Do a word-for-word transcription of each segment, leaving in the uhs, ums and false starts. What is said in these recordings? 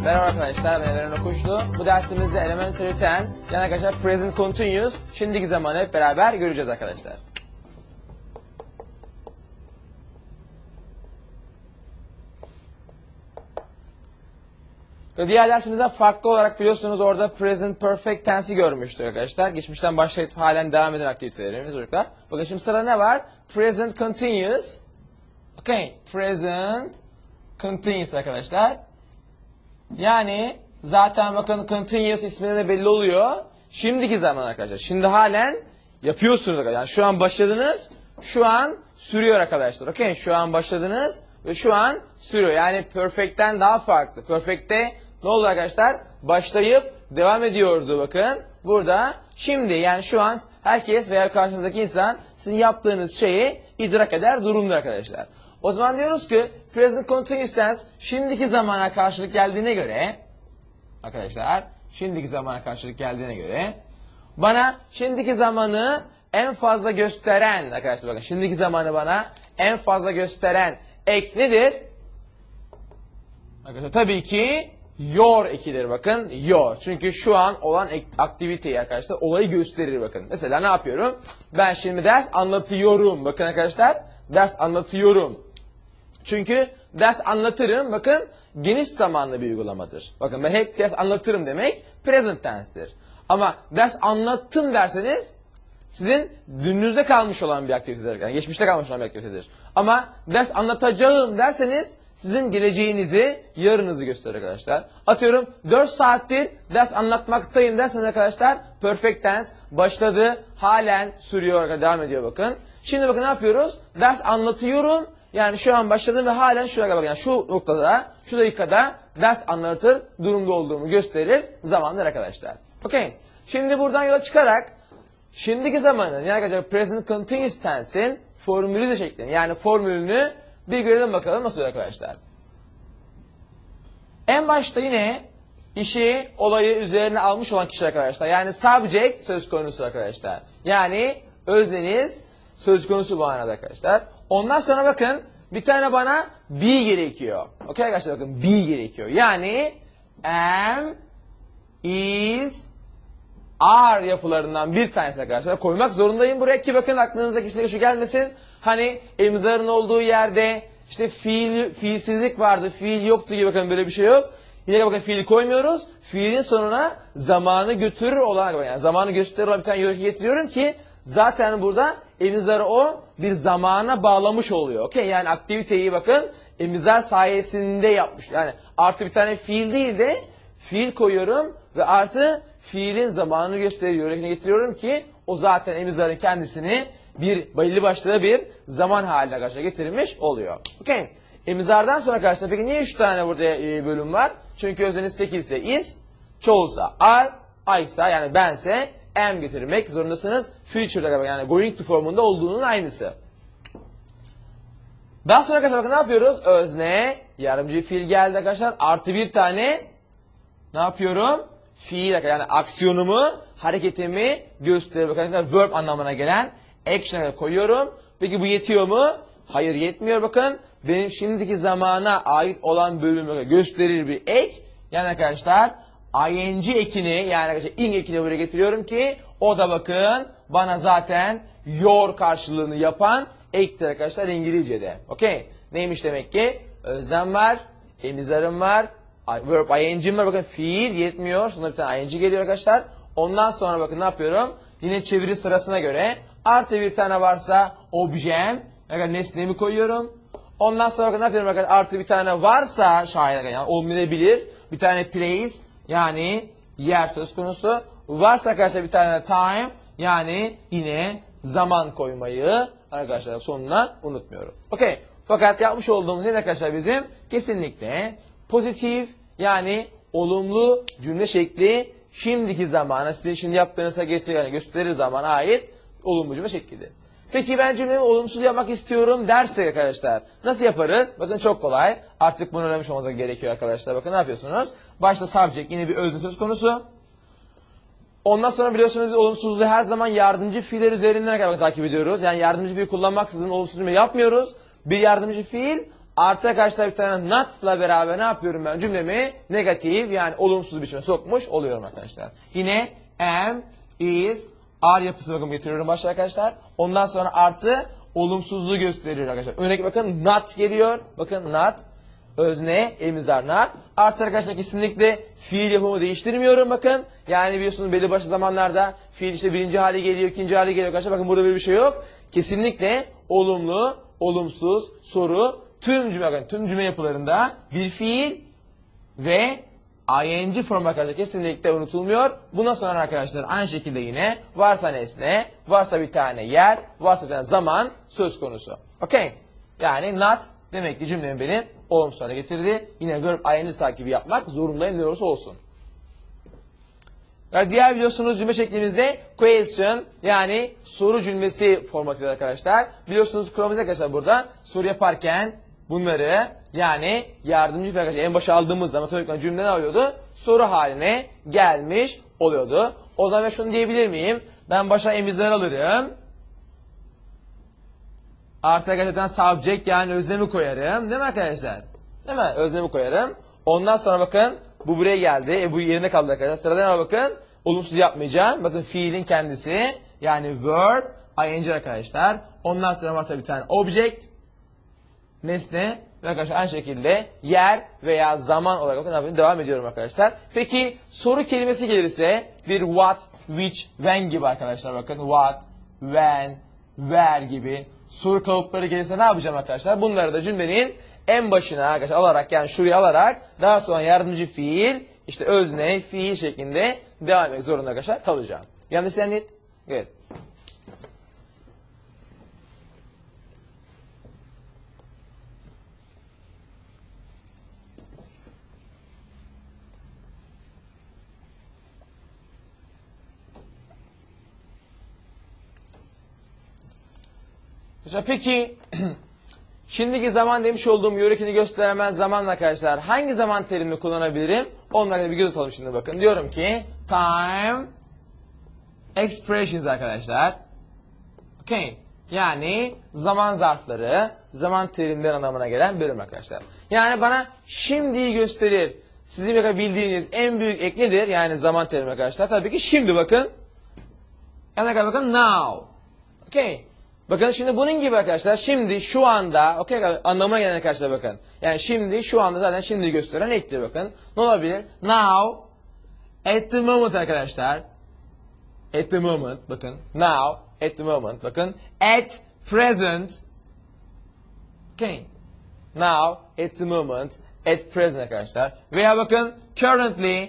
Merhaba arkadaşlar, ben Eren Okuşlu. Bu dersimizde Elementary on, yani arkadaşlar Present Continuous, şimdiki zamanı hep beraber göreceğiz arkadaşlar. Diğer dersimizden farklı olarak biliyorsunuz orada Present Perfect Tense'i görmüştük arkadaşlar. Geçmişten başlayıp halen devam eden aktivitelerimiz çocuklar. Bakın şimdi sırada ne var? Present Continuous. Okay, Present Continuous arkadaşlar. Yani zaten bakın continuous isminde de belli oluyor. Şimdiki zaman arkadaşlar. Şimdi halen yapıyorsunuz arkadaşlar. Yani şu an başladınız, şu an sürüyor arkadaşlar. Okay, şu an başladınız ve şu an sürüyor. Yani perfect'ten daha farklı. Perfect'te ne oldu arkadaşlar? Başlayıp devam ediyordu bakın. Burada şimdi yani şu an herkes veya karşınızdaki insan sizin yaptığınız şeyi idrak eder durumda arkadaşlar. O zaman diyoruz ki present continuous tense şimdiki zamana karşılık geldiğine göre arkadaşlar şimdiki zamana karşılık geldiğine göre bana şimdiki zamanı en fazla gösteren arkadaşlar bakın şimdiki zamanı bana en fazla gösteren ek nedir? Arkadaşlar tabii ki your ekidir bakın your. Çünkü şu an olan aktiviteyi arkadaşlar olayı gösterir bakın. Mesela ne yapıyorum? Ben şimdi ders anlatıyorum bakın arkadaşlar ders anlatıyorum. Çünkü ders anlatırım bakın geniş zamanlı bir uygulamadır. Bakın ben hep ders anlatırım demek present tense'tir. Ama ders anlattım derseniz sizin dününüzde kalmış olan bir aktivitedir. Yani geçmişte kalmış olan bir aktivitedir. Ama ders anlatacağım derseniz sizin geleceğinizi, yarınınızı gösterir arkadaşlar. Atıyorum dört saattir ders anlatmaktayım derseniz arkadaşlar perfect tense başladı, halen sürüyor, devam ediyor bakın. Şimdi bakın ne yapıyoruz? Ders anlatıyorum. Yani şu an başladım ve halen şuraya bakın. Yani şu noktada, şu dakikada ders anlatır durumda olduğumu gösterir zamandır arkadaşlar. Okey. Şimdi buradan yola çıkarak şimdiki zamanın yani arkadaşlar present continuous tense'in formülize şeklini yani formülünü bir görelim bakalım nasıl arkadaşlar. En başta yine işi, olayı üzerine almış olan kişi arkadaşlar. Yani subject söz konusu arkadaşlar. Yani özneniz söz konusu bu anada arkadaşlar. Ondan sonra bakın bir tane bana be gerekiyor. Okey arkadaşlar bakın be gerekiyor. Yani am, is, are yapılarından bir tanesi arkadaşlar koymak zorundayım buraya ki bakın aklınıza kesinlikle şu gelmesin. Hani emzarın olduğu yerde işte fiil, fiilsizlik vardı, fiil yoktu gibi bakın böyle bir şey yok. Yine bakın fiili koymuyoruz. Fiilin sonuna zamanı götürür olan yani zamanı gösterir olan bir tane yöreki getiriyorum ki zaten burada emizarı o bir zamana bağlamış oluyor. Okey yani aktiviteyi bakın emizar sayesinde yapmış. Yani artı bir tane fiil değil de fiil koyuyorum ve artı fiilin zamanını gösteriyor. Yörekine getiriyorum ki o zaten emizarın kendisini bir belli başlı bir zaman haline karşı getirmiş oluyor. Okey. Emizardan sonra karşısında peki niye üç tane burada bölüm var? Çünkü özneniz tekilse is, çoğulsa are, I'sa yani bense am getirmek zorundasınız. Future'da yani going to formunda olduğunun aynısı. Daha sonra arkadaşlar bakın ne yapıyoruz? Özne, yardımcı fiil geldi arkadaşlar. Artı bir tane ne yapıyorum? Fiil yani aksiyonumu, hareketimi gösterir. Bakın arkadaşlar verb anlamına gelen action'a koyuyorum. Peki bu yetiyor mu? Hayır yetmiyor bakın. Benim şimdiki zamana ait olan bölümü gösterir bir ek. Yani arkadaşlar ing ekini yani arkadaşlar ing ekini buraya getiriyorum ki o da bakın bana zaten your karşılığını yapan ektir arkadaşlar İngilizce'de. Okey. Neymiş demek ki? Özlem var, emizarım var, verb ing'im var. Bakın fiil yetmiyor. Sonra bir tane ing geliyor arkadaşlar. Ondan sonra bakın ne yapıyorum? Yine çeviri sırasına göre artı bir tane varsa objem yani nesnemi koyuyorum. Ondan sonra bakın ne yapıyorum arkadaşlar? Artı bir tane varsa şayet yani olmayabilir. Bir tane place yani yer söz konusu. Varsa arkadaşlar bir tane time yani yine zaman koymayı arkadaşlar sonuna unutmuyorum. Okey. Fakat yapmış olduğumuz ne arkadaşlar bizim? Kesinlikle pozitif yani olumlu cümle şekli şimdiki zamana sizin şimdi yaptığınızda getirir, yani gösterir zamana ait olumlu cümle şeklidir. Peki ben cümlemi olumsuz yapmak istiyorum dersek arkadaşlar nasıl yaparız? Bakın çok kolay. Artık bunu öğrenmiş olmanız gerekiyor arkadaşlar. Bakın ne yapıyorsunuz? Başta subject yine bir özne söz konusu. Ondan sonra biliyorsunuz olumsuzluğu her zaman yardımcı fiiller üzerinden takip ediyoruz. Yani yardımcı fiil kullanmaksızın olumsuz cümle yapmıyoruz. Bir yardımcı fiil Artı arkadaşlar bir tane not'la beraber ne yapıyorum ben? Cümlemi negatif yani olumsuz biçime sokmuş oluyorum arkadaşlar. Yine am, is, are yapısı bakın getiriyorum başta arkadaşlar. Ondan sonra artı olumsuzluğu gösteriyor arkadaşlar. Örnek bakın not geliyor. Bakın not. Özne, elimiz var not. Artı arkadaşlar kesinlikle fiil yapımı değiştirmiyorum bakın. Yani biliyorsunuz belli başlı zamanlarda fiil işte birinci hali geliyor, ikinci hali geliyor arkadaşlar. Bakın burada böyle bir şey yok. Kesinlikle olumlu, olumsuz, soru, tüm cümle, bakın tüm cümle yapılarında bir fiil ve ing formu arkadaşlar kesinlikle unutulmuyor. Bundan sonra arkadaşlar aynı şekilde yine varsa nesne, varsa bir tane yer, varsa bir tane zaman söz konusu. Okey. Yani not demek ki cümlemi benim olumsuz hale getirdi. Yine verb ing takibi yapmak zorundayım ne olursa olsun. Yani diğer biliyorsunuz cümle şeklimizde question yani soru cümlesi formatıydı arkadaşlar. Biliyorsunuz kuralımız arkadaşlar burada soru yaparken bunları yani yardımcı arkadaşlar en başa aldığımızda matematik cümle ne oluyordu? Soru haline gelmiş oluyordu. O zaman ben şunu diyebilir miyim? Ben başa emizler alırım. Artı arkadaşlar subject yani öznemi koyarım. Değil mi arkadaşlar? Değil mi? Öznemi koyarım. Ondan sonra bakın bu buraya geldi. E, bu yerine kaldı arkadaşlar. Sıradan bakın. Olumsuz yapmayacağım. Bakın fiilin kendisi. Yani verb, ing arkadaşlar. Ondan sonra varsa bir tane object. Nesne. Ve arkadaşlar aynı şekilde yer veya zaman olarak bakın devam ediyorum arkadaşlar. Peki soru kelimesi gelirse bir what, which, when gibi arkadaşlar. Bakın what, when, where gibi soru kalıpları gelirse ne yapacağım arkadaşlar? Bunları da cümlenin en başına arkadaşlar alarak yani şuraya alarak daha sonra yardımcı fiil işte özne, fiil şeklinde devam etmek zorunda arkadaşlar kalacağım. You understand it? Good. Peki şimdiki zaman demiş olduğum yörekini gösteremez zamanla arkadaşlar hangi zaman terimini kullanabilirim? Onlara bir göz atalım şimdi bakın. Diyorum ki time expressions arkadaşlar. Okay. Yani zaman zarfları, zaman terimleri anlamına gelen bölüm arkadaşlar. Yani bana şimdiyi gösterir. Sizin bildiğiniz en büyük ek nedir? Yani zaman terimi arkadaşlar. Tabii ki şimdi bakın. Yani bakın now. Okay. Bakın şimdi bunun gibi arkadaşlar şimdi şu anda okey anlamına gelen arkadaşlar bakın. Yani şimdi şu anda zaten şimdi gösteren ektir bakın. Ne olabilir? Now at the moment arkadaşlar. At the moment bakın. Now at the moment bakın. At present. Okay. Now at the moment at present arkadaşlar. Veya bakın currently.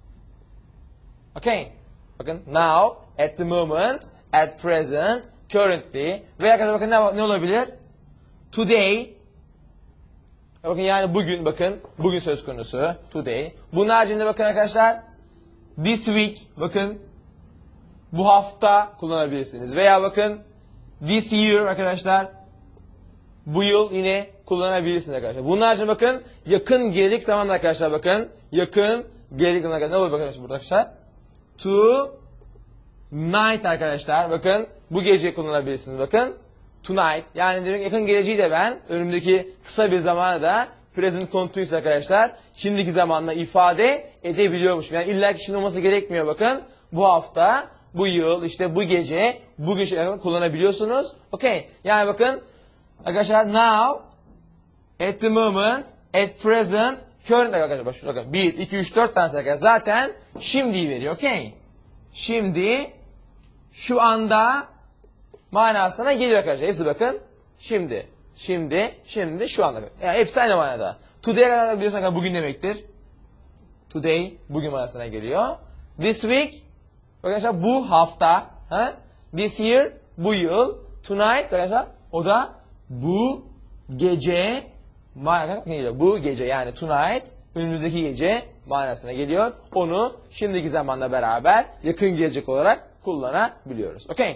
Okay. Bakın now at the moment at present currently veya arkadaşlar bakın ne, ne olabilir? Today. Bakın yani bugün bakın. Bugün söz konusu. Today. Bunun haricinde bakın arkadaşlar. This week. Bakın. Bu hafta kullanabilirsiniz. Veya bakın. This year arkadaşlar. Bu yıl yine kullanabilirsiniz arkadaşlar. Bunun haricinde bakın. Yakın gelecek zamanda arkadaşlar bakın. Yakın gelecek zamanda arkadaşlar. Ne olur bakın burada arkadaşlar. To night arkadaşlar. Bakın. Bu gece kullanabilirsiniz bakın. Tonight. Yani demek yakın geleceği de ben önümdeki kısa bir zamanda da present continuous arkadaşlar. Şimdiki zamanla ifade edebiliyormuşum. Yani illa ki şimdi olması gerekmiyor bakın. Bu hafta, bu yıl, işte bu gece, bugün şey kullanabiliyorsunuz. Okay. Yani bakın arkadaşlar now, at the moment, at present, current arkadaşlar. Bak şurada bakın. bir, iki, üç, dört tane arkadaşlar. Zaten şimdiyi veriyor. Okay. Şimdi, şu anda manasına geliyor arkadaşlar. Hepsi bakın. Şimdi, şimdi, şimdi, şu anda. Yani hepsi aynı manada. Today kadar biliyorsunuz bugün demektir. Today, bugün manasına geliyor. This week, arkadaşlar bu hafta. Ha? This year, bu yıl. Tonight, arkadaşlar o da bu gece manasına geliyor. Bu gece yani tonight, önümüzdeki gece manasına geliyor. Onu şimdiki zamanla beraber yakın gelecek olarak kullanabiliyoruz. Okay?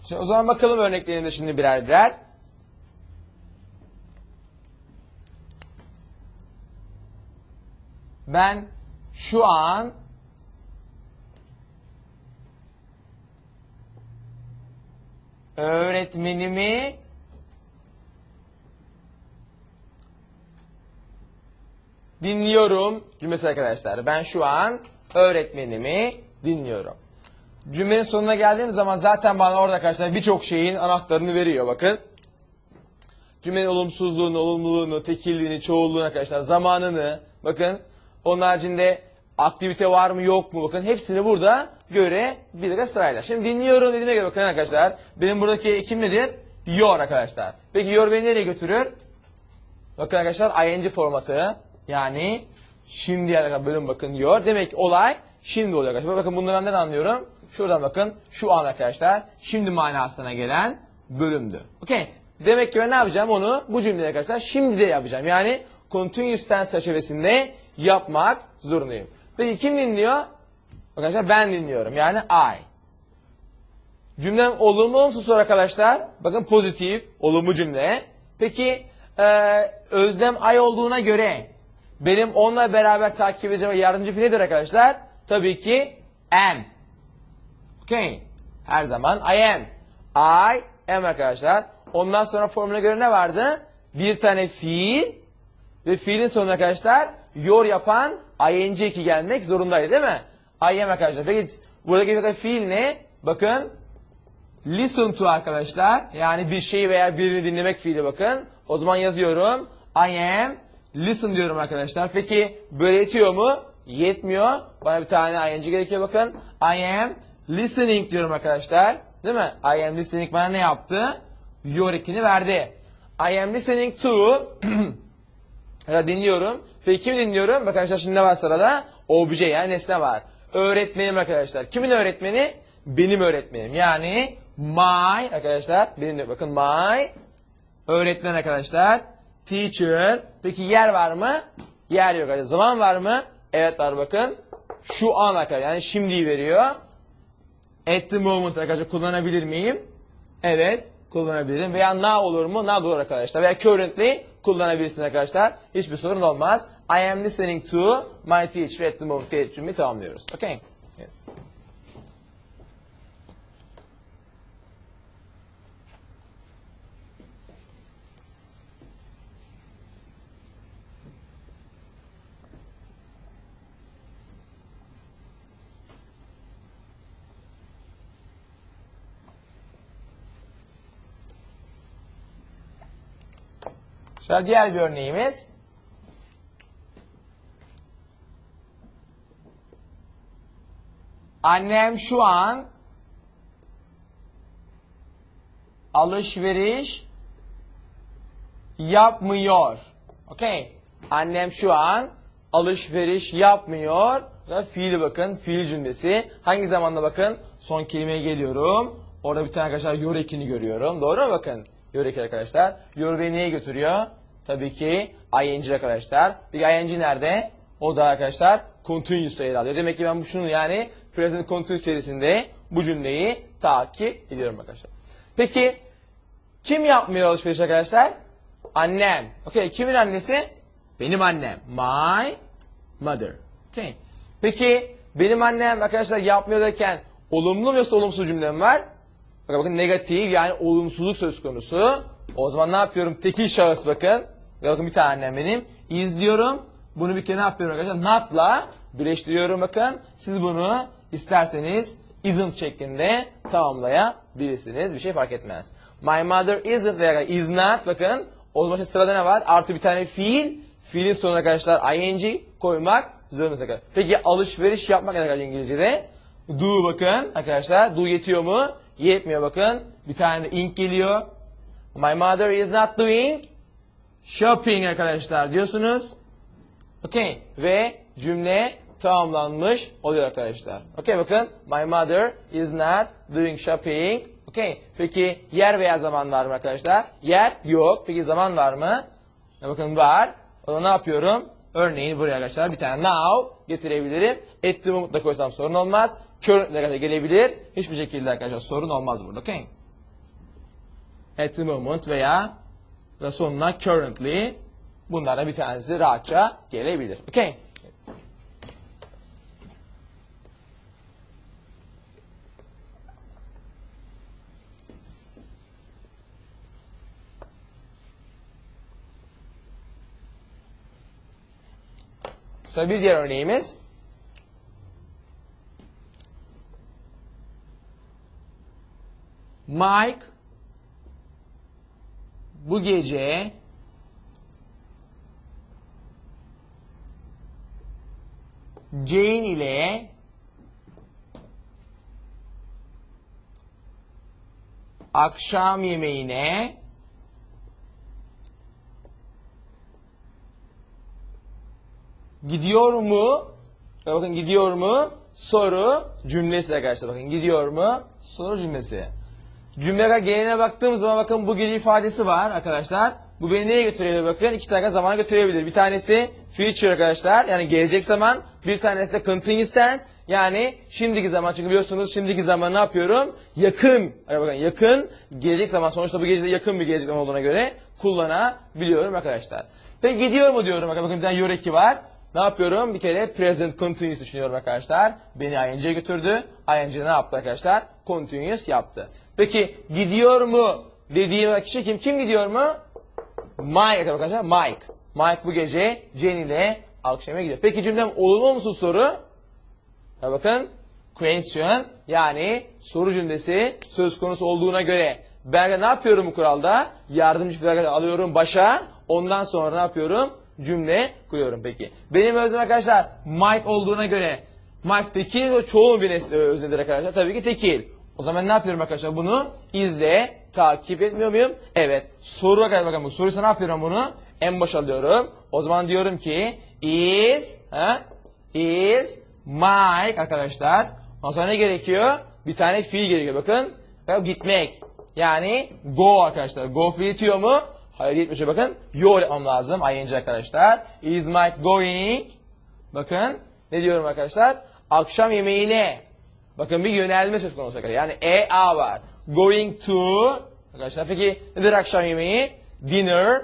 Şimdi o zaman bakalım örneklerinde şimdi birer birer. Ben şu an öğretmenimi dinliyorum cümlesi arkadaşlar. Ben şu an öğretmenimi dinliyorum. Cümlenin sonuna geldiğim zaman zaten bana orada arkadaşlar birçok şeyin anahtarını veriyor bakın. Cümlenin olumsuzluğunu, olumluluğunu, tekilliğini, çoğulluğunu arkadaşlar, zamanını bakın. Onun haricinde aktivite var mı yok mu bakın. Hepsini burada görebiliriz sırayla. Şimdi dinliyorum dediğime göre bakın arkadaşlar. Benim buradaki kim nedir? Your arkadaşlar. Peki your beni nereye götürür? Bakın arkadaşlar ing formatı. Yani şimdi yani bölüm bakın your. Demek ki olay şimdi oluyor arkadaşlar. Bakın bunu ben neden anlıyorum? Şuradan bakın şu an arkadaşlar şimdi manasına gelen bölümdü. Okey. Demek ki ben ne yapacağım onu bu cümlede arkadaşlar şimdi de yapacağım. Yani continuous tense çerçevesinde yapmak zorundayım. Peki kim dinliyor? Arkadaşlar ben dinliyorum. Yani I. Cümlem olumlu olumsuz soru arkadaşlar. Bakın pozitif, olumlu cümle. Peki e, özlem I olduğuna göre benim onunla beraber takip edeceğim yardımcı fiil nedir arkadaşlar? Tabii ki am. Okay. Her zaman I am. I am arkadaşlar. Ondan sonra formüle göre ne vardı? Bir tane fiil ve fiilin sonuna arkadaşlar your yapan ing iki gelmek zorundaydı değil mi? I am arkadaşlar. Peki buradaki fiil ne? Bakın listen to arkadaşlar. Yani bir şeyi veya birini dinlemek fiili bakın. O zaman yazıyorum. I am listen diyorum arkadaşlar. Peki böyle yetiyor mu? Yetmiyor. Bana bir tane ing gerekiyor bakın. I am listening diyorum arkadaşlar. Değil mi? I am listening bana ne yaptı? Your ikini verdi. I am listening to ya dinliyorum. Peki kimi dinliyorum? Bakın arkadaşlar şimdi ne var sırada? Obje yani nesne var. Öğretmenim arkadaşlar. Kimin öğretmeni? Benim öğretmenim. Yani my arkadaşlar. Benim bakın my öğretmen arkadaşlar. Teacher. Peki yer var mı? Yer yok arkadaşlar. Zaman var mı? Evet var bakın. Şu an arkadaşlar. Yani şimdiyi veriyor. At the moment arkadaşlar kullanabilir miyim? Evet. Kullanabilirim. Veya now olur mu? Now olur arkadaşlar. Veya currently kullanabilirsiniz arkadaşlar. Hiçbir sorun olmaz. I am listening to my teacher at the moment diye tamamlıyoruz. Okay. Evet. Şimdi diğer bir örneğimiz. Annem şu an alışveriş yapmıyor. Okey. Annem şu an alışveriş yapmıyor. Ve fiili bakın. Fiil cümlesi. Hangi zamanda bakın? Son kelimeye geliyorum. Orada bir tane arkadaşlar your ekini görüyorum. Doğru mu bakın? Your eki arkadaşlar. Your beni neye götürüyor? Tabii ki ing arkadaşlar. Peki ing nerede? O da arkadaşlar continuous'ta yer alıyor. Demek ki ben bu şunun yani present continuous içerisinde bu cümleyi takip ediyorum arkadaşlar. Peki kim yapmıyor alışveriş arkadaşlar? Annem. Okey. Kimin annesi? Benim annem. My mother. Okey. Peki benim annem arkadaşlar yapmıyor derken olumlu mu yoksa olumsuz cümlem var? Bakın, bakın negatif yani olumsuzluk söz konusu. O zaman ne yapıyorum? Tekil şahıs bakın. Bakın bir tane annem benim. Is diyorum. Bunu bir kere ne yapıyorum arkadaşlar? Not'la birleştiriyorum bakın. Siz bunu isterseniz isn't şeklinde tamamlayabilirsiniz. Bir şey fark etmez. My mother isn't veya is not bakın. O zaman sırada ne var? Artı bir tane fiil. Fiilin sonuna arkadaşlar ing koymak zorundasınız. Peki alışveriş yapmak ne arkadaşlar İngilizce'de? Do bakın arkadaşlar. Do yetiyor mu? Yetmiyor bakın. Bir tane de ing geliyor. My mother is not doing shopping arkadaşlar diyorsunuz. Okey. Ve cümle tamamlanmış oluyor arkadaşlar. Okey bakın. My mother is not doing shopping. Okey. Peki yer veya zaman var mı arkadaşlar? Yer yok. Peki zaman var mı? Ya bakın var. O zaman ne yapıyorum? Örneğin buraya arkadaşlar bir tane now getirebilirim. At the moment da koysam sorun olmaz. Currently gelebilir. Hiçbir şekilde arkadaşlar sorun olmaz burada. Okey. at the moment veya ve sonuna currently, bunlardan bir tanesi rahatça gelebilir. Okay. So bir diğer örneğimiz Mike bu gece Jane ile akşam yemeğine gidiyor mu? Bakın gidiyor mu? Soru cümlesi arkadaşlar. Bakın gidiyor mu? Soru cümlesi. Cümleye geneline baktığımız zaman bakın bu gece ifadesi var arkadaşlar. Bu beni neye götürebilir bakın? İki tane zamana götürebilir. Bir tanesi future arkadaşlar. Yani gelecek zaman. Bir tanesi de continuous tense. Yani şimdiki zaman. Çünkü biliyorsunuz şimdiki zaman ne yapıyorum? Yakın. Bakın yakın. Gelecek zaman. Sonuçta bu gece yakın bir gelecek zaman olduğuna göre kullanabiliyorum arkadaşlar. Peki gidiyor mu diyorum. Bakın bir tane yoreki var. Ne yapıyorum? Bir kere present continuous düşünüyorum arkadaşlar. Beni I N G'ye götürdü. I N G ne yaptı arkadaşlar? Continuous yaptı. Peki gidiyor mu dediğim kişi kim? Kim gidiyor mu? Mike arkadaşlar. Mike. Mike bu gece Jane ile akşama gidiyor. Peki cümlem olumlu olumsuz soru? Ya bakın question, yani soru cümlesi söz konusu olduğuna göre ben de ne yapıyorum bu kuralda? Yardımcı fiil alıyorum başa. Ondan sonra ne yapıyorum? Cümle kuruyorum peki. Benim özlem arkadaşlar Mike olduğuna göre Mike tekil ve çoğul bir nesne öznedir arkadaşlar. Tabii ki tekil. O zaman ne yapıyorum arkadaşlar? Bunu izle, takip etmiyor muyum? Evet. Soru arkadaşlar bakın bu soruysa ne yapıyorum bunu? En başa alıyorum. O zaman diyorum ki is ha? Is Mike arkadaşlar. Ondan sonra ne gerekiyor? Bir tane fiil gerekiyor bakın. Gitmek. Yani go arkadaşlar. Go fiil yetiyor mu? Hayır yetmiyor. Bakın yo yapmam lazım. I N G arkadaşlar. Is Mike going? Bakın ne diyorum arkadaşlar? Akşam yemeğine. Bakın bir yönelme söz konusu arkadaşlar. Yani E A var. Going to. Arkadaşlar peki nedir akşam yemeği? Dinner.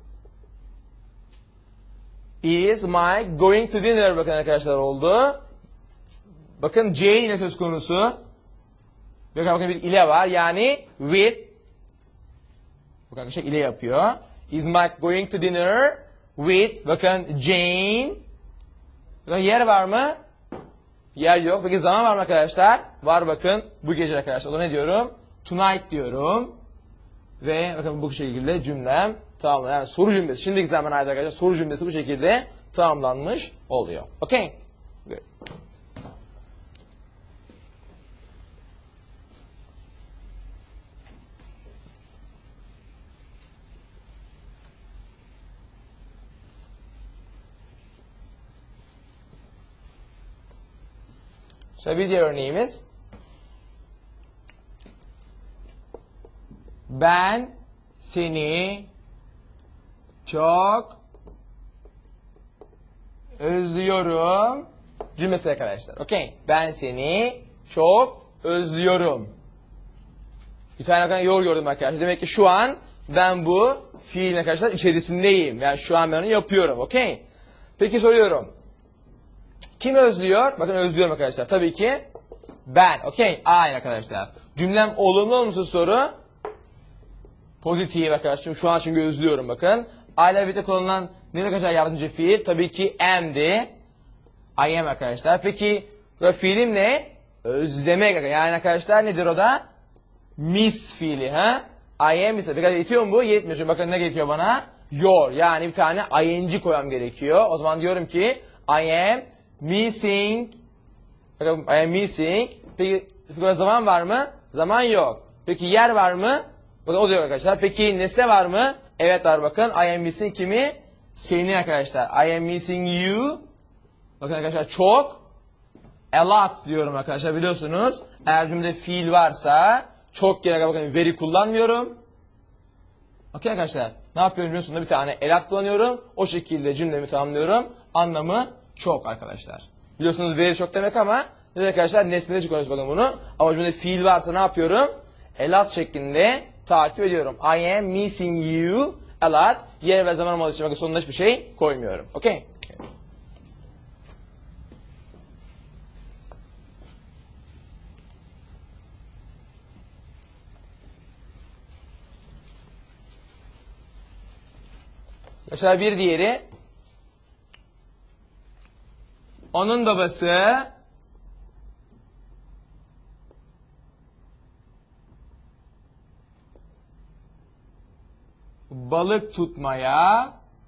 Is Mike going to dinner? Bakın arkadaşlar oldu. Bakın Jane ile söz konusu. Bakın, bakın bir ile var. Yani with. Bakın arkadaşlar ile yapıyor. Is Mike going to dinner with? Bakın Jane. Bakın yer var mı? Yer yok. Peki zaman var mı arkadaşlar? Var bakın. Bu gece arkadaşlar. O ne diyorum? Tonight diyorum. Ve bakın bu şekilde cümlem tamamlanıyor. Yani soru cümlesi. Şimdiki zaman ait arkadaşlar soru cümlesi bu şekilde tamamlanmış oluyor. Okay? Good. So bir diğer örneğimiz. Ben seni çok özlüyorum cümlesi arkadaşlar. Okay. Ben seni çok özlüyorum. Bir tane arkadaşlar yor gördüm arkadaşlar. Demek ki şu an ben bu fiilin arkadaşlar içerisindeyim. Yani şu an ben onu yapıyorum. Okay. Peki soruyorum. Kim özlüyor? Bakın özlüyorum arkadaşlar. Tabii ki ben. Okay. Aynı arkadaşlar. Cümlem olumlu olumsuz soru. Pozitif arkadaşlar. Şu an çünkü özlüyorum bakın. I ile birlikte kullanılan ne arkadaşlar yardımcı fiil? Tabii ki am'di. I am arkadaşlar. Peki fiilim ne? Özlemek. Yani arkadaşlar nedir o da? Miss fiili. Ha? I am ise. Peki yetiyor mu bu? Yetmiyor. Çünkü bakın ne gerekiyor bana? Your. Yani bir tane ing koymam gerekiyor. O zaman diyorum ki I am missing. Bakın I am missing. Peki zaman var mı? Zaman yok. Peki yer var mı? Bakın o diyor arkadaşlar. Peki nesne var mı? Evet var bakın. I am missing kimi? Seni arkadaşlar. I am missing you. Bakın arkadaşlar çok. A lot diyorum arkadaşlar biliyorsunuz. Eğer cümlede fiil varsa çok yere bakın very kullanmıyorum. Okey arkadaşlar. Ne yapıyorum biliyorsunuz? Bir tane a lot kullanıyorum. O şekilde cümlemi tamamlıyorum. Anlamı çok arkadaşlar. Biliyorsunuz very çok demek ama ne arkadaşlar nesnede çıkıyoruz bakın bunu. Ama cümlede fiil varsa ne yapıyorum? A lot şeklinde takip ediyorum. I am missing you a lot. Yer ve zaman olmadığı için bakın sonuna hiçbir şey koymuyorum. Okay? Mesela bir diğeri. Onun babası balık tutmaya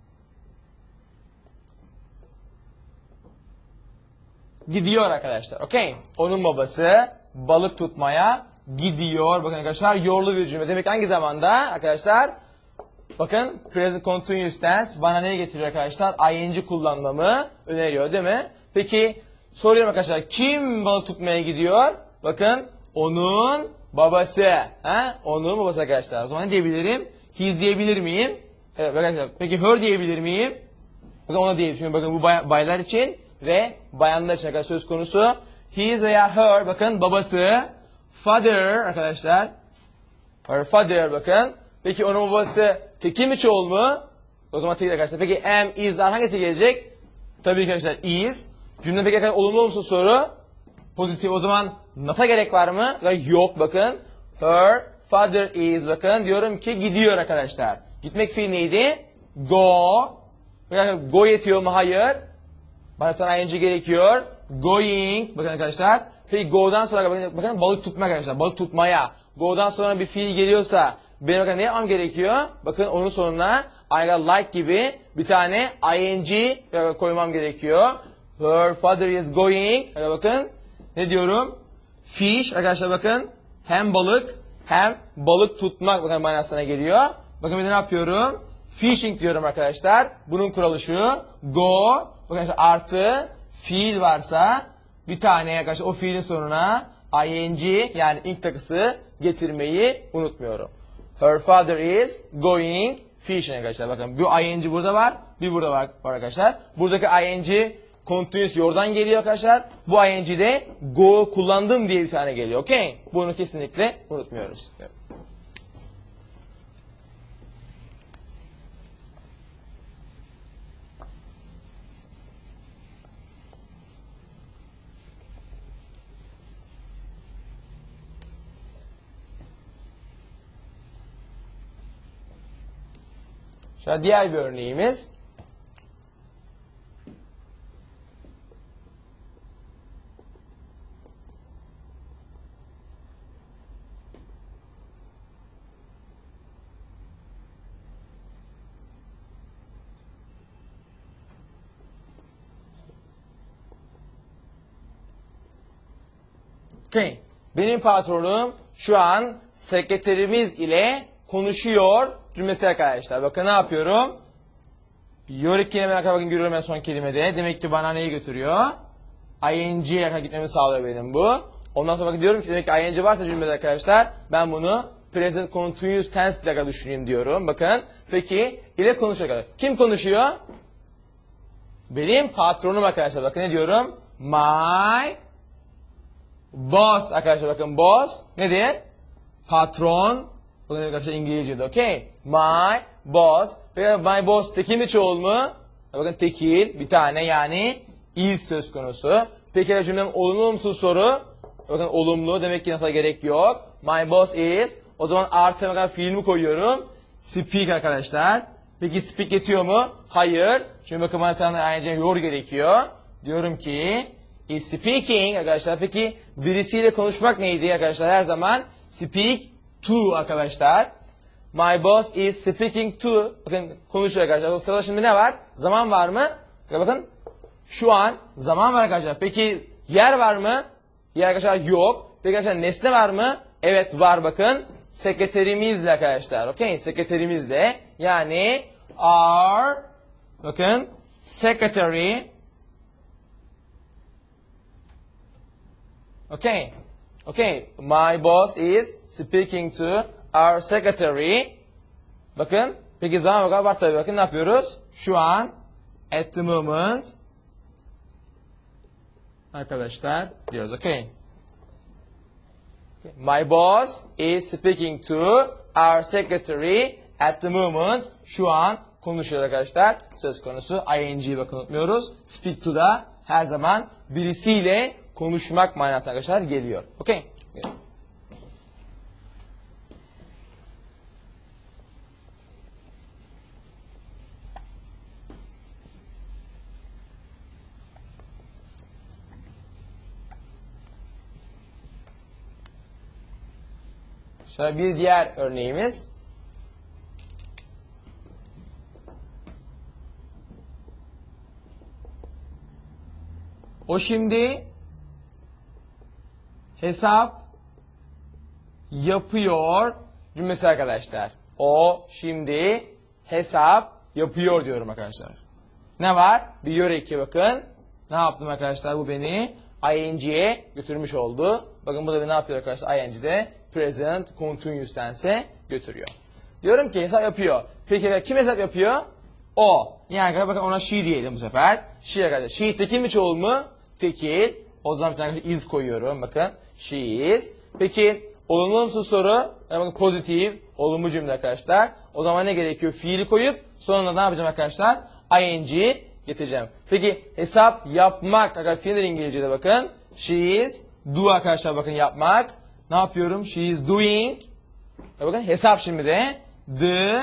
gidiyor arkadaşlar. Okey. Onun babası balık tutmaya gidiyor. Bakın arkadaşlar yorulu bir cümle. Demek ki hangi zamanda arkadaşlar? Bakın present continuous tense bana ne getiriyor arkadaşlar? ing kullanmamı öneriyor değil mi? Peki soruyorum arkadaşlar. Kim balık tutmaya gidiyor? Bakın onun babası. Ha? Onun babası arkadaşlar. O zaman ne diyebilirim? His diyebilir miyim? Evet arkadaşlar. Peki her diyebilir miyim? Bakın ona diyebilirim. Çünkü bakın bu bay, baylar için ve bayanlar için arkadaşlar söz konusu. His veya her bakın babası. Father arkadaşlar. Her father bakın. Peki onun babası tekil mi çoğul mu? O zaman tekil arkadaşlar. Peki am, is'lar hangisi gelecek? Tabii ki arkadaşlar is. Cümle peki arkadaşlar olumlu olumsuz soru. Pozitif o zaman not'a gerek var mı? Yok bakın. Her father is bakın diyorum ki gidiyor arkadaşlar. Gitmek fiil neydi? Go. Bakın go yetiyor mu? Hayır. Bana sana ing gerekiyor. Going. Bakın arkadaşlar. Peki go'dan sonra bakın, bakın balık tutmak arkadaşlar. Balık tutmaya. Go'dan sonra bir fiil geliyorsa benim bakın ne yapmam gerekiyor? Bakın onun sonuna I like gibi bir tane ing koymam gerekiyor. Her father is going. Bakın ne diyorum? Fish arkadaşlar bakın. Hem balık hem balık tutmak bakın manasına geliyor. Bakın bir de ne yapıyorum? Fishing diyorum arkadaşlar. Bunun kuralı şu. Go. Bakın arkadaşlar artı fiil varsa bir tane arkadaşlar o fiilin sonuna ing yani ing takısı getirmeyi unutmuyorum. Her father is going fishing arkadaşlar. Bakın bu ing burada var. Bir burada var, var arkadaşlar. Buradaki ing continuous yordan geliyor arkadaşlar. Bu ing de go kullandım diye bir tane geliyor. Okey? Bunu kesinlikle unutmuyoruz. Evet. Şimdi diğer bir örneğimiz. Okay. Benim patronum şu an sekreterimiz ile konuşuyor cümlesi arkadaşlar. Bakın ne yapıyorum? Yörik kelime bakın görüyorum en son kelimede. Demek ki bana neyi götürüyor? ing'ye yakın gitmemi sağlıyor benim bu. Ondan sonra bakın diyorum ki demek ki ing varsa cümlede arkadaşlar ben bunu present continuous tense ile düşüneyim diyorum. Bakın peki ile konuşuyor. Kim konuşuyor? Benim patronum arkadaşlar. Bakın ne diyorum? My boss arkadaşlar bakın boss nedir? Patron. Bakın arkadaşlar İngilizce'de okey. My boss. Peki my boss tekil mi çoğul mu? Bakın tekil bir tane yani is söz konusu. Peki cümlem olumlu olumsuz soru. Bakın olumlu demek ki nasıl gerek yok. My boss is. O zaman artı bakın fiilimi koyuyorum. Speak arkadaşlar. Peki speak yetiyor mu? Hayır. Çünkü bakın bana tane ayrıca yor gerekiyor. Diyorum ki is speaking arkadaşlar. Peki birisiyle konuşmak neydi arkadaşlar? Her zaman speak to arkadaşlar. My boss is speaking to. Bakın konuşuyor arkadaşlar. O sırada şimdi ne var? Zaman var mı? Bakın şu an zaman var arkadaşlar. Peki yer var mı? Yer arkadaşlar yok. Peki arkadaşlar nesne var mı? Evet var bakın. Sekreterimizle arkadaşlar. Okey sekreterimizle. Yani our bakın secretary. Okay. Okay. My boss is speaking to our secretary. Bakın. Peki zaman bakın var tabii. Bakın ne yapıyoruz? Şu an at the moment arkadaşlar diyoruz. Okay. My boss is speaking to our secretary at the moment. Şu an konuşuyor arkadaşlar. Söz konusu ing'yi bakın unutmuyoruz. Speak to da her zaman birisiyle konuşmak manasına arkadaşlar geliyor. Okay? Okay. Şöyle bir diğer örneğimiz. O şimdi hesap yapıyor cümlesi arkadaşlar. O şimdi hesap yapıyor diyorum arkadaşlar. Ne var? Bir yöre iki bakın. Ne yaptım arkadaşlar? Bu beni ing'ye götürmüş oldu. Bakın bu da ne yapıyor arkadaşlar? ing'de present continuous tense'e götürüyor. Diyorum ki hesap yapıyor. Peki kim hesap yapıyor? O. Yani bakın ona she diyelim bu sefer. She arkadaşlar. She tekil mi çoğul mu? Tekil. O zaman bir tane is koyuyorum. Bakın. She is. Peki olumlu olumsuz soru. Yani bakın pozitif. Olumlu cümle arkadaşlar. O zaman ne gerekiyor? Fiili koyup sonunda ne yapacağım arkadaşlar? ing'yi getireceğim. Peki hesap yapmak. Arkadaşlar fiildir İngilizce'de bakın. She is. Do arkadaşlar bakın yapmak. Ne yapıyorum? She is doing. Bakın hesap şimdi de. The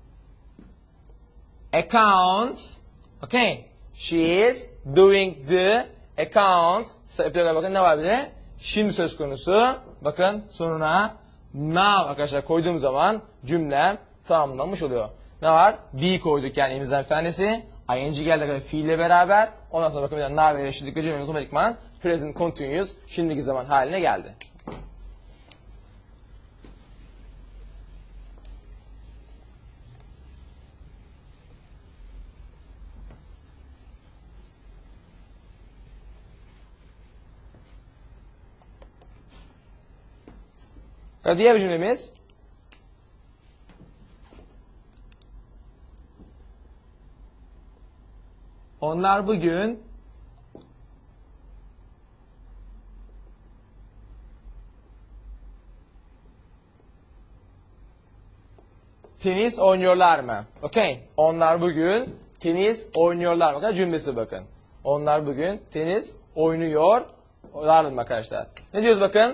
accounts. Okay. She is doing the accounts. Bakın ne var bir de? Şimdi söz konusu. Bakın sonuna now arkadaşlar koyduğum zaman cümlem tamamlanmış oluyor. Ne var? Be koyduk yani elimizden bir tanesi. ing geldi arkadaşlar fiille beraber. Ondan sonra bakın bir tane now birleştirdik ve cümlemiz otomatikman present continuous şimdiki zaman haline geldi. Diğer bir cümlemiz. Onlar bugün tenis oynuyorlar mı? Okay. Onlar bugün tenis oynuyorlar mı? Bakın cümlesi bakın. Onlar bugün tenis oynuyorlar mı arkadaşlar? Ne diyoruz bakın?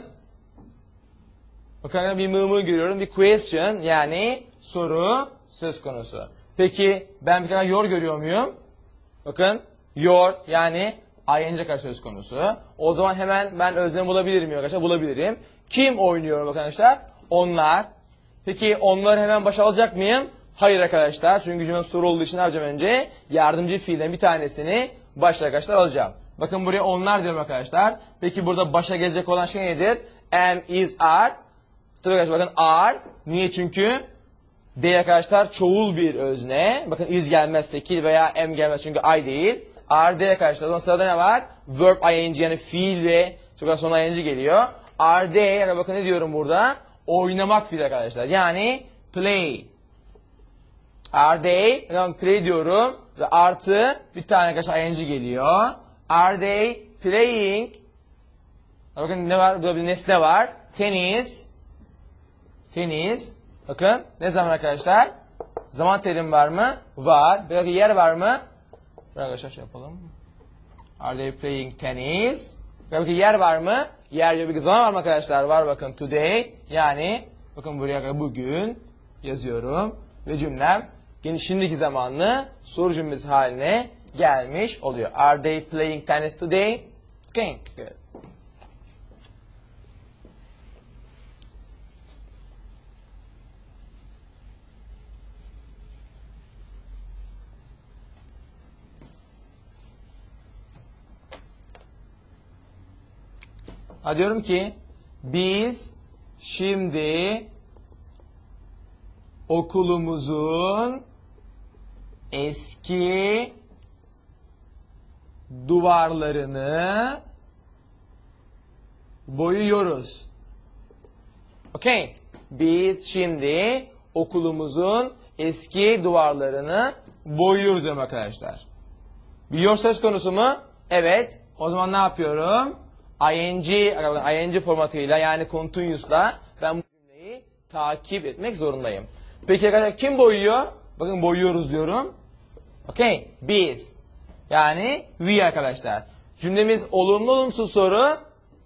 Bakın bir mı mı görüyorum. Bir question yani soru söz konusu. Peki ben bir tane your görüyor muyum? Bakın your yani ing karşı söz konusu. O zaman hemen ben özlem bulabilir miyim arkadaşlar? Bulabilirim. Kim oynuyor bakın arkadaşlar? Onlar. Peki onları hemen başa alacak mıyım? Hayır arkadaşlar. Çünkü cümlem soru olduğu için ne yapacağım önce? Yardımcı fiilden bir tanesini başa arkadaşlar alacağım. Bakın buraya onlar diyorum arkadaşlar. Peki burada başa gelecek olan şey nedir? Am, is, are. Tabii arkadaşlar bakın are. Niye? Çünkü değil arkadaşlar çoğul bir özne. Bakın is gelmez tekil veya am gelmez çünkü I değil. Are değil arkadaşlar. O zaman sırada ne var? Verb ing yani fiil ve çok sonra ing geliyor. Are they. Yani bakın ne diyorum burada? Oynamak fiil arkadaşlar. Yani play. Are they. Yani play diyorum. Ve artı bir tane arkadaşlar ing geliyor. Are they playing. Bakın ne var? Burada bir nesne var. Tenis. Tenis. Bakın ne zaman arkadaşlar? Zaman terim var mı? Var. Belki yer var mı? Arkadaşlar şey yapalım. Are they playing tennis? Belki yer var mı? Yer yok. Bir zaman var mı arkadaşlar? Var bakın today. Yani bakın buraya bugün yazıyorum. Ve cümlem şimdiki zamanlı soru cümlesi haline gelmiş oluyor. Are they playing tennis today? Okay. Good. Ha diyorum ki biz şimdi okulumuzun eski duvarlarını boyuyoruz. Okay. Biz şimdi okulumuzun eski duvarlarını boyuyoruz diyorum arkadaşlar. Bir yor söz konusu mu? Evet. O zaman ne yapıyorum? ing, ing formatıyla yani continuous'la ben bu cümleyi takip etmek zorundayım. Peki arkadaşlar kim boyuyor? Bakın boyuyoruz diyorum. Okey. Biz. Yani we arkadaşlar. Cümlemiz olumlu olumsuz soru.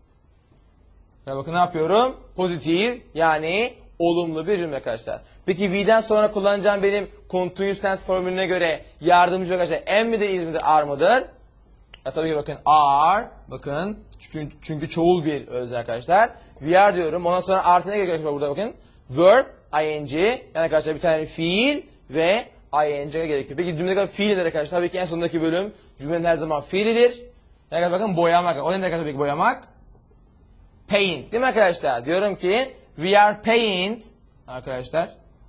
Ya bakın ne yapıyorum? Pozitif yani olumlu bir cümle arkadaşlar. Peki we'den sonra kullanacağım benim continuous tense formülüne göre yardımcı arkadaşlar am midir, is midir, are mıdır? Ya tabii ki bakın are. Bakın çünkü, çünkü çoğul bir özne arkadaşlar. We are diyorum. Ondan sonra artı ne gerekiyor burada bakın? Verb, ing. Yani arkadaşlar bir tane fiil ve ing gerekiyor. Peki cümledeki fiil nedir arkadaşlar? Tabii ki en sondaki bölüm cümlenin her zaman fiilidir. Yani bakın boyamak. O ne demek tabii ki boyamak? Paint. Değil mi arkadaşlar? Diyorum ki we are paint. Arkadaşlar.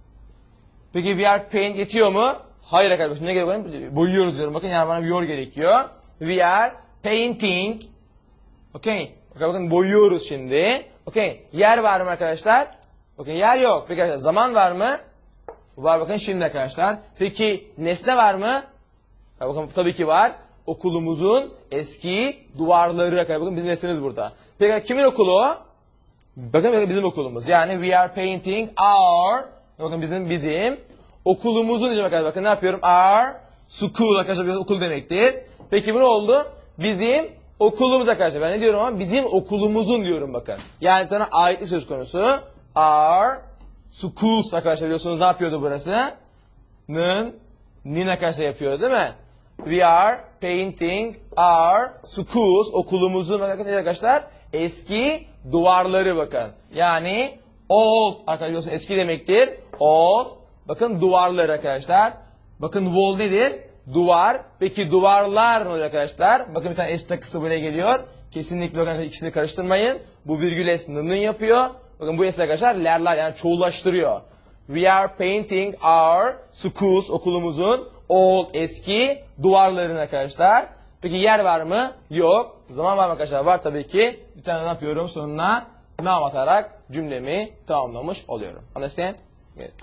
Peki we are paint yetiyor mu? Hayır arkadaşlar. Ne gerekiyor? Boyuyoruz diyorum. Bakın yani bana bir yor gerekiyor. We are painting. Okey. Bakın boyuyoruz şimdi. Okey. Yer var mı arkadaşlar? Okey. Yer yok. Peki arkadaşlar zaman var mı? Var bakın şimdi arkadaşlar. Peki nesne var mı? Bakın tabii ki var. Okulumuzun eski duvarları arkadaşlar. Bakın bizim nesnemiz burada. Peki kimin okulu o? Bakın, bakın bizim okulumuz. Yani we are painting our. Bakın bizim bizim okulumuzun diyeceğim arkadaşlar. Bakın ne yapıyorum? Our school arkadaşlar okul demektir. Peki bu ne oldu? Bizim okulumuz arkadaşlar. Ben ne diyorum ama bizim okulumuzun diyorum bakın. Yani bir tane aitlik söz konusu. Our schools arkadaşlar biliyorsunuz ne yapıyordu burası? Nın, nin arkadaşlar yapıyordu değil mi? We are painting our schools. Okulumuzun bakın ne arkadaşlar? Eski duvarları bakın. Yani old arkadaşlar biliyorsunuz eski demektir. Old. Bakın duvarları arkadaşlar. Bakın wall nedir? Duvar. Peki duvarlar ne olacak arkadaşlar? Bakın bir tane S takısı buraya geliyor. Kesinlikle bakın ikisini karıştırmayın. Bu virgül S nının yapıyor. Bakın bu S arkadaşlar lerler yani çoğullaştırıyor. We are painting our schools okulumuzun old eski duvarlarını arkadaşlar. Peki yer var mı? Yok. Zaman var mı arkadaşlar? Var tabii ki. Bir tane ne yapıyorum? Sonuna now atarak cümlemi tamamlamış oluyorum. Understand? Evet.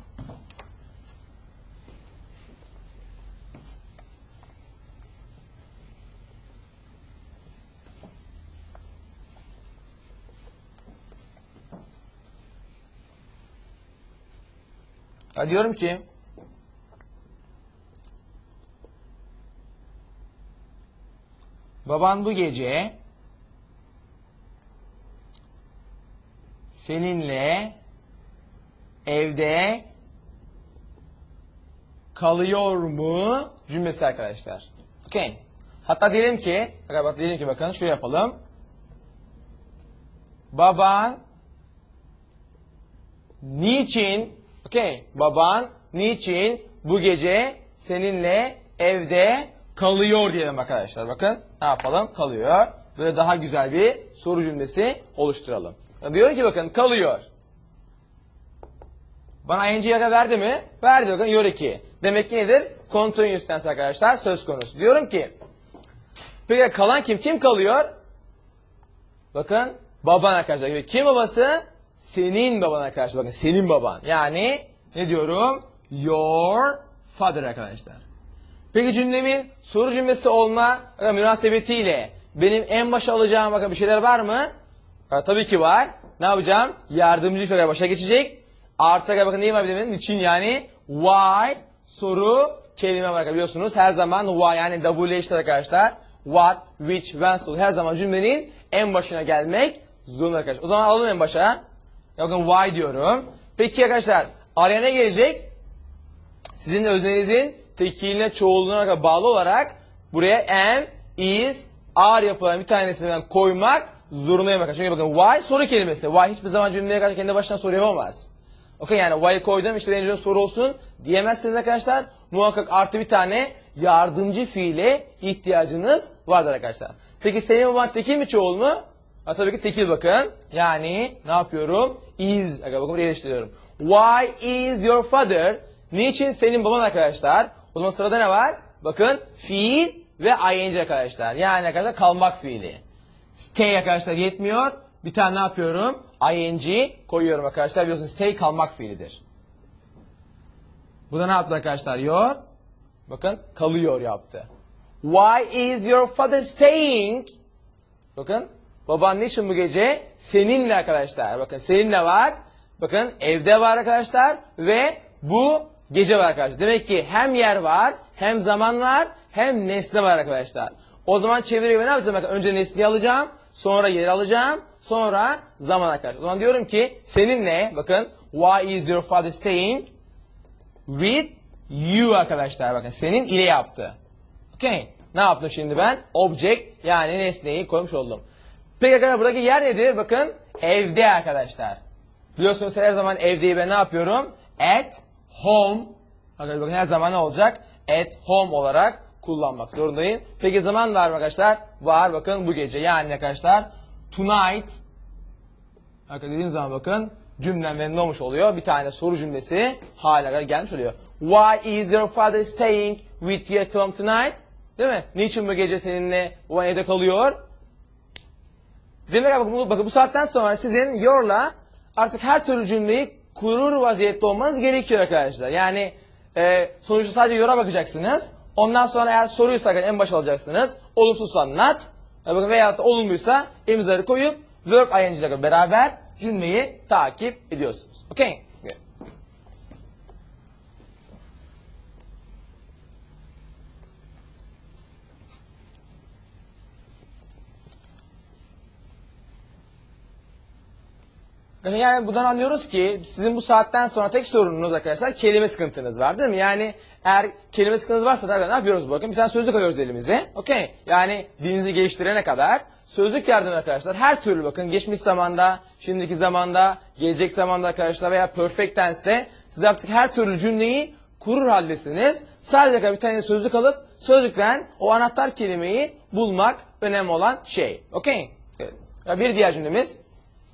Ya diyorum ki baban bu gece seninle evde kalıyor mu cümlesi arkadaşlar. Okey. Hatta diyelim ki, bak diyelim ki bakın şu yapalım. Baban niçin okey, baban niçin bu gece seninle evde kalıyor diyelim arkadaşlar. Bakın ne yapalım? Kalıyor. Böyle daha güzel bir soru cümlesi oluşturalım. Diyor ki bakın kalıyor. Bana ing yaka verdi mi? Verdi bakın yor iki. Demek ki nedir? Continuous tense arkadaşlar söz konusu. Diyorum ki peki kalan kim? Kim kalıyor? Bakın baban arkadaşlar. Kim babası? Senin baban arkadaşlar. Bakın senin baban. Yani ne diyorum? Your father arkadaşlar. Peki cümlemin soru cümlesi olma bakın, münasebetiyle benim en başa alacağım bakın bir şeyler var mı? Ha, tabii ki var. Ne yapacağım? Yardımcı fiiller başa geçecek. Artı bakın neyim var benim? Niçin yani? Why soru kelime var biliyorsunuz. Her zaman why yani W işte arkadaşlar. What, which, when soru her zaman cümlenin en başına gelmek zorunda arkadaşlar. O zaman alalım en başa. Bakın why diyorum. Peki arkadaşlar araya ne gelecek? Sizin öznenizin tekiline çoğulluğuna bağlı olarak buraya am, is, are yapılan bir tanesini ben koymak zorundayım arkadaşlar. Çünkü bakın why soru kelimesi. Why hiçbir zaman cümleye karşı kendi başına soru yapamaz. Okey yani why koydum işte benim soru olsun diyemezsiniz arkadaşlar. Muhakkak artı bir tane yardımcı fiile ihtiyacınız vardır arkadaşlar. Peki senin baban tekil mi çoğul mu? Ha, tabii ki tekil bakın. Yani ne yapıyorum? Is. Bakın buraya eleştiriyorum. Why is your father? Niçin senin baban arkadaşlar? O zaman sırada ne var? Bakın fiil ve ing arkadaşlar. Yani arkadaşlar kalmak fiili. Stay arkadaşlar yetmiyor. Bir tane ne yapıyorum? ing koyuyorum arkadaşlar. Biliyorsunuz stay kalmak fiilidir. Bu da ne yaptı arkadaşlar? Your. Bakın kalıyor yaptı. Why is your father staying? Bakın baban niçin bu gece? Seninle arkadaşlar. Bakın seninle var. Bakın evde var arkadaşlar ve bu gece var arkadaşlar. Demek ki hem yer var, hem zaman var, hem nesne var arkadaşlar. O zaman çeviriyi ben ne yapacağım? Bakın önce nesneyi alacağım, sonra yeri alacağım, sonra zaman arkadaşlar. O zaman diyorum ki seninle bakın why is your father staying with you arkadaşlar. Bakın senin ile yaptı. Okay. Ne yaptım şimdi ben? Object yani nesneyi koymuş oldum. Peki arkadaşlar buradaki yer nedir? Bakın evde arkadaşlar. Biliyorsunuz her zaman evdeyi ben ne yapıyorum? At home. Arkadaşlar bakın her zaman ne olacak? At home olarak kullanmak zorundayım. Peki zaman var mı arkadaşlar? Var bakın bu gece. Yani arkadaşlar tonight. Arkadaşlar dediğim zaman bakın cümlem benim ne olmuş oluyor? Bir tane soru cümlesi hala gelmiş oluyor. Why is your father staying with you at home tonight? Değil mi? Niçin bu gece seninle baban evde kalıyor? Demek ki bakın bu, bakın bu saatten sonra sizin your'la artık her türlü cümleyi kurur vaziyette olmanız gerekiyor arkadaşlar. Yani e, sonuçta sadece your'a bakacaksınız. Ondan sonra eğer soruysa en başa alacaksınız. Olumsuzsa not. E, bakın veyahut da olumluysa imzaları koyup verb ing ile beraber cümleyi takip ediyorsunuz. Okay? Good. Yani buradan anlıyoruz ki sizin bu saatten sonra tek sorununuz arkadaşlar kelime sıkıntınız var değil mi? Yani eğer kelime sıkıntınız varsa da ne yapıyoruz bakın? Bir tane sözlük alıyoruz elimize. Okey. Yani dilinizi geliştirene kadar sözlük yardımıyla arkadaşlar her türlü bakın geçmiş zamanda, şimdiki zamanda, gelecek zamanda arkadaşlar veya perfect tense'te siz artık her türlü cümleyi kurur haldesiniz. Sadece bir tane sözlük alıp sözlükten o anahtar kelimeyi bulmak önemli olan şey. Okey. Evet. Bir diğer cümlemiz.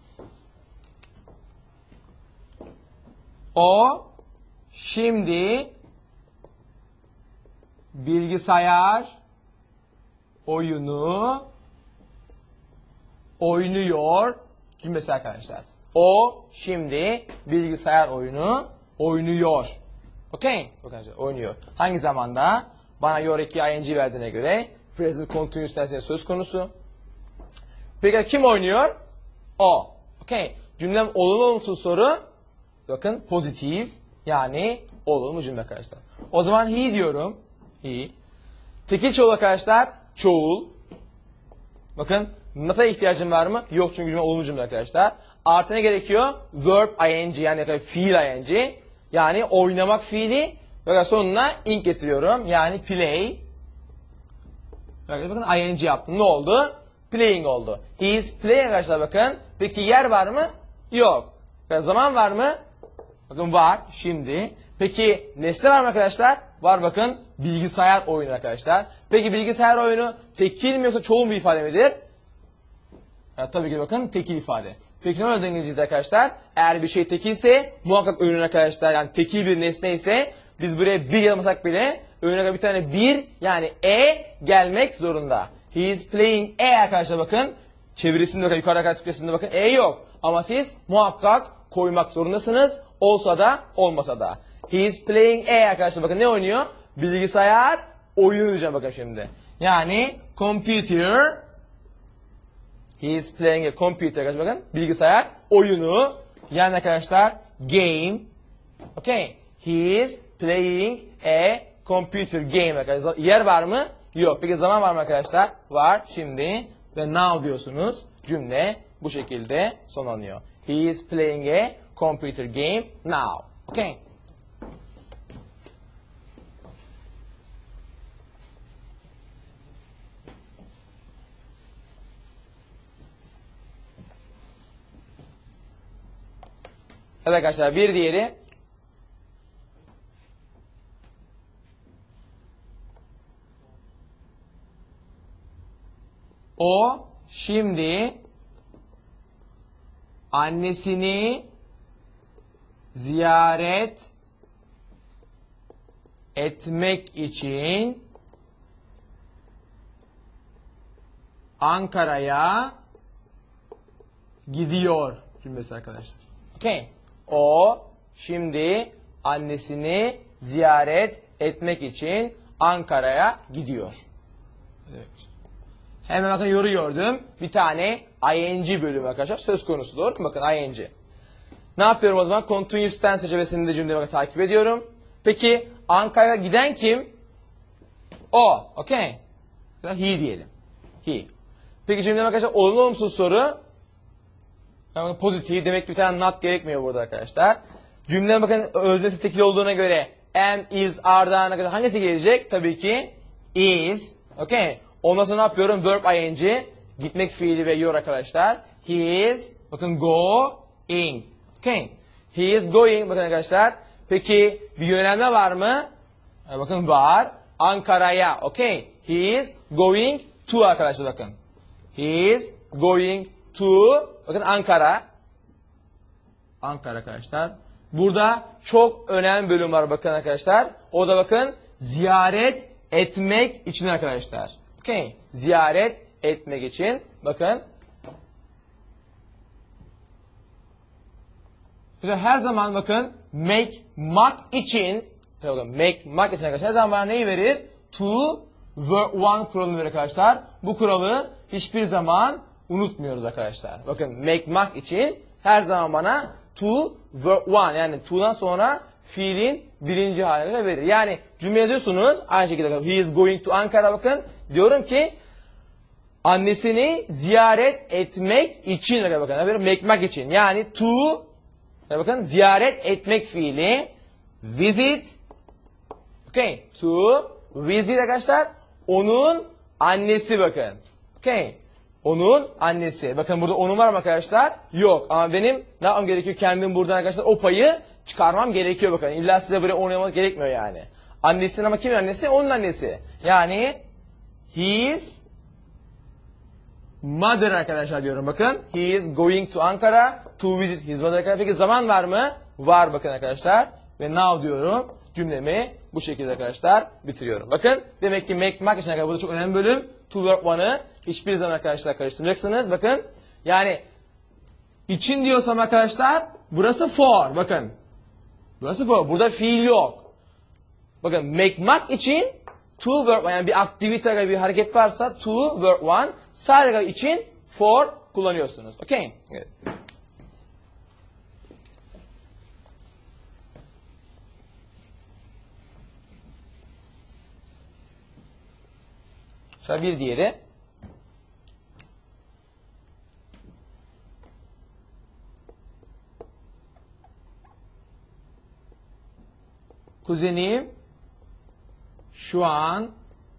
O şimdi bilgisayar oyunu oynuyor cümlesi arkadaşlar. O şimdi bilgisayar oyunu oynuyor. Okey? Oynuyor. Hangi zamanda? Bana your iki ing verdiğine göre present continuous tense söz konusu. Peki kim oynuyor? O. Okey. Cümlem olumlu olumsuz soru. Bakın pozitif yani olumlu cümle arkadaşlar. O zaman he diyorum. He. Tekil çoğul arkadaşlar. Çoğul. Bakın not'a ihtiyacım var mı? Yok çünkü cümle olumlu cümle arkadaşlar. Artı ne gerekiyor? Verb ing yani fiil ing. Yani oynamak fiili. Bakın sonuna ing getiriyorum. Yani play. Bakın ing yaptım. Ne oldu? Playing oldu. He is playing arkadaşlar bakın. Peki yer var mı? Yok. Bakın zaman var mı? Bakın var şimdi. Peki nesne var mı arkadaşlar? Var bakın bilgisayar oyunu arkadaşlar. Peki bilgisayar oyunu tekil mi yoksa çoğul bir ifade midir? Ya, tabii ki bakın tekil ifade. Peki ne oluyor İngilizce'de arkadaşlar? Eğer bir şey tekilse muhakkak önüne arkadaşlar yani tekil bir nesne ise biz buraya bir yazmasak bile önüne bir tane bir yani e gelmek zorunda. He is playing e arkadaşlar bakın. Çevirisinde bakın yukarıda kadar Türkçesinde bakın e yok. Ama siz muhakkak koymak zorundasınız. Olsa da olmasa da. He is playing a arkadaşlar bakın ne oynuyor? Bilgisayar oyunu diyeceğim bakın şimdi. Yani computer. He is playing a computer arkadaşlar bakın. Bilgisayar oyunu. Yani arkadaşlar game. Okay. He is playing a computer game arkadaşlar. Yer var mı? Yok. Peki zaman var mı arkadaşlar? Var. Şimdi ve now diyorsunuz. Cümle bu şekilde sonlanıyor. He is playing a computer game now. Okay. Evet arkadaşlar bir diğeri. O şimdi annesini ziyaret etmek için Ankara'ya gidiyor cümlesi arkadaşlar. Okay. O şimdi annesini ziyaret etmek için Ankara'ya gidiyor. Evet. Hemen bakın yoru gördüm. Bir tane ing bölümü arkadaşlar söz konusu doğru mu? Bakın ing. Ne yapıyorum o zaman? Continuous tense seçeneğinde cümleyi takip ediyorum. Peki Ankara'ya giden kim? O. Okey. He diyelim. He. Peki cümleye arkadaşlar olumlu olumsuz soru. Yani pozitif. Demek ki bir tane not gerekmiyor burada arkadaşlar. Cümleye bakın öznesi tekil olduğuna göre am, is, are'dan kadar hangisi gelecek? Tabii ki is. Okey. Ondan sonra ne yapıyorum? Verb ing. Gitmek fiili ve yor arkadaşlar. He is. Bakın going. Okey. He is going. Bakın arkadaşlar. Peki bir yönelme var mı? Yani bakın var. Ankara'ya. Okey. He is going to arkadaşlar bakın. He is going to. Bakın Ankara. Ankara arkadaşlar. Burada çok önemli bölüm var bakın arkadaşlar. O da bakın ziyaret etmek için arkadaşlar. Okey. Ziyaret etmek için. Bakın. Her zaman bakın make mak için bakın make mak için arkadaşlar her zaman bana neyi verir? To verb one kuralını verir arkadaşlar. Bu kuralı hiçbir zaman unutmuyoruz arkadaşlar. Bakın make mak için her zaman bana to verb one yani to'dan sonra fiilin birinci haline verir. Yani cümle yazıyorsunuz aynı şekilde he is going to Ankara bakın diyorum ki annesini ziyaret etmek için bakın make mak için yani to bakın ziyaret etmek fiili visit okay to visit arkadaşlar onun annesi bakın okay onun annesi bakın burada onun var mı arkadaşlar yok ama benim ne yapmam gerekiyor kendim buradan arkadaşlar o payı çıkarmam gerekiyor bakın illa size böyle oynamak gerekmiyor yani annesinin ama kimin annesi onun annesi yani his mother arkadaşlar diyorum bakın. He is going to Ankara to visit his mother arkadaşlar. Peki zaman var mı? Var bakın arkadaşlar. Ve now diyorum. Cümlemi bu şekilde arkadaşlar bitiriyorum. Bakın demek ki make mak için arkadaşlar burada çok önemli bölüm. To verb one'ı hiçbir zaman arkadaşlar karıştırmayacaksınız. Bakın yani için diyorsam arkadaşlar burası for. Bakın. Burası for. Burada fiil yok. Bakın make mak için to verb one yani bir aktivite bir hareket varsa to verb one sadece için for kullanıyorsunuz. Okey? Evet. Şöyle bir diğeri. Kuzenim şu an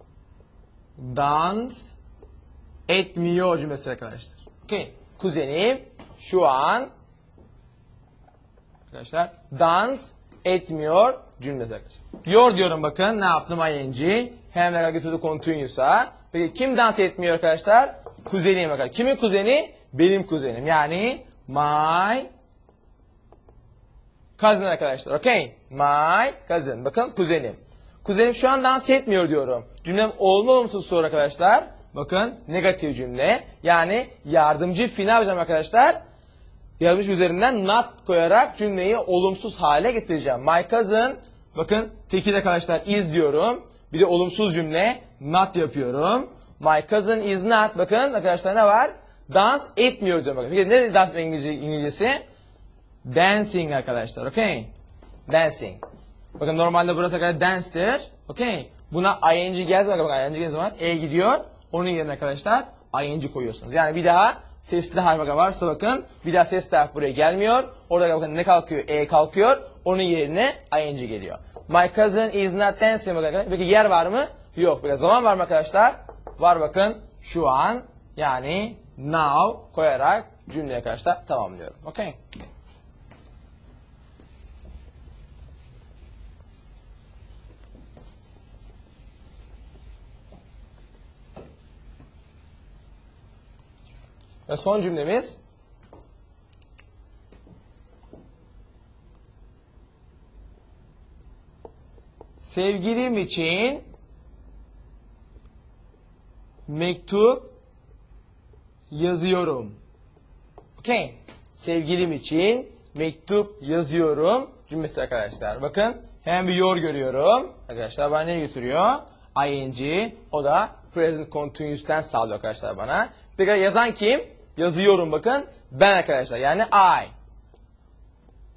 dans etmiyor cümlesi arkadaşlar. Okay. Kuzenim şu an arkadaşlar dans etmiyor cümlesi arkadaşlar. Yor diyorum bakın ne yaptım ing. Hem de götürdü continuous'a. Peki kim dans etmiyor arkadaşlar? Kuzenim arkadaşlar. Kimin kuzeni? Benim kuzenim. Yani my cousin arkadaşlar. Okay. My cousin. Bakın kuzenim. Kuzenim şu an dans etmiyor diyorum. Cümlem olumlu olumsuz soru arkadaşlar. Bakın negatif cümle. Yani yardımcı fiil ne yapacağım arkadaşlar? Yardımcı üzerinden not koyarak cümleyi olumsuz hale getireceğim. My cousin. Bakın tekil arkadaşlar is diyorum. Bir de olumsuz cümle not yapıyorum. My cousin is not. Bakın arkadaşlar ne var? Dans etmiyor diyorum. Bakın. Peki ne dans etmek İngilizce, İngilizcesi? Dancing arkadaşlar. Okay. Dancing. Bakın normalde burası arkadaşlar dance'tir. Okay. Buna ing geldi. Bakın ing geldiği zaman e gidiyor. Onun yerine arkadaşlar ing koyuyorsunuz. Yani bir daha sesli harf varsa bakın bir daha sesli harf buraya gelmiyor. Orada bakın ne kalkıyor? E kalkıyor. Onun yerine ing geliyor. My cousin is not dancing. Bakın. Peki yer var mı? Yok. Peki zaman var mı arkadaşlar? Var bakın. Şu an yani now koyarak cümleyi arkadaşlar tamamlıyorum. Okay. Ve son cümlemiz sevgilim için mektup yazıyorum. Okay. Sevgilim için mektup yazıyorum cümlesi arkadaşlar. Bakın hemen bir yor görüyorum. Arkadaşlar bana ne götürüyor? ing. O da present continuous'ten sağlıyor arkadaşlar bana. Peki yazan kim? Yazıyorum bakın. Ben arkadaşlar yani I.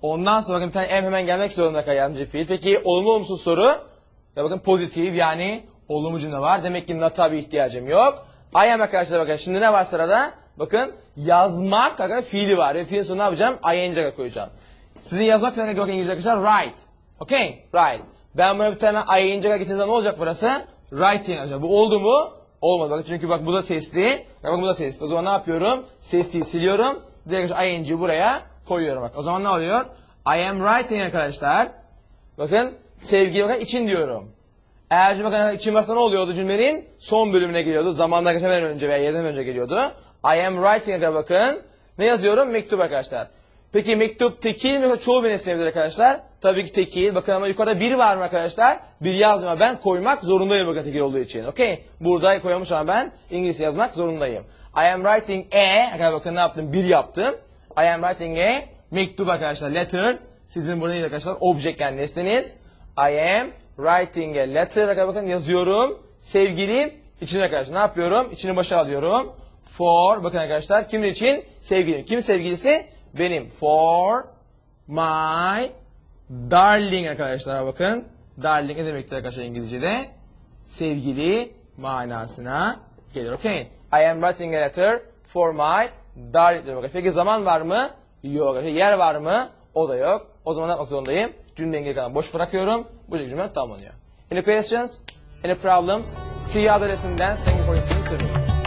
Ondan sonra bakın bir tane am hemen gelmek zorunda arkadaşlar yardımcı fiil. Peki olumlu olumsuz soru. Ya bakın pozitif yani olumlu cümle var. Demek ki not'a bir ihtiyacım yok. I am arkadaşlar bakın şimdi ne var sırada? Bakın yazmak arkadaşlar fiili var. Ve fiilin sonuna ne yapacağım? ing koyacağım. Sizin yazmak falan bakın İngilizce arkadaşlar write. Okay? Write. Ben buna bir tane ing getirdiğim zaman ne olacak burası? Writing olacak. Bu oldu mu? Olmadı. Bakın çünkü bak bu da sesli. Bakın bu da sesli. O zaman ne yapıyorum? Sesliyi siliyorum. Direkt ing'i buraya koyuyorum. Bak. O zaman ne oluyor? I am writing arkadaşlar. Bakın sevgi bakın için diyorum. Eğer bakın için varsa ne oluyordu cümlenin? Son bölümüne geliyordu. Zamandan hemen önce veya yerden önce geliyordu. I am writing arkadaşlar bakın. Ne yazıyorum? Mektup arkadaşlar. Peki mektup tekil mi? Çoğu bir nesnedir arkadaşlar. Tabii ki tekil. Bakın ama yukarıda bir var mı arkadaşlar? Bir yazma. Ben koymak zorundayım bakın tekil olduğu için. Okey. Burada koymuş ama ben İngilizce yazmak zorundayım. I am writing a. Arkadaşlar bakın ne yaptım? Bir yaptım. I am writing a. Mektup arkadaşlar. Letter. Sizin burada değil arkadaşlar. Object yani nesneniz. I am writing a letter. Arkadaşlar bakın yazıyorum. Sevgilim için arkadaşlar. Ne yapıyorum? İçini başa alıyorum. For. Bakın arkadaşlar. Kimin için? Sevgilim. Kimin sevgilisi? Benim. For my darling arkadaşlar bakın. Darling ne demektir arkadaşlar İngilizce'de? Sevgili manasına gelir. Okay. I am writing a letter for my darling. Peki zaman var mı? Yok. Yer var mı? O da yok. O zaman ne yapmak zorundayım? Cümlenin geri kalanını boş bırakıyorum. Bu cümle tamamlanıyor. Any questions? Any problems? See you other lesson then. Thank you for listening to me.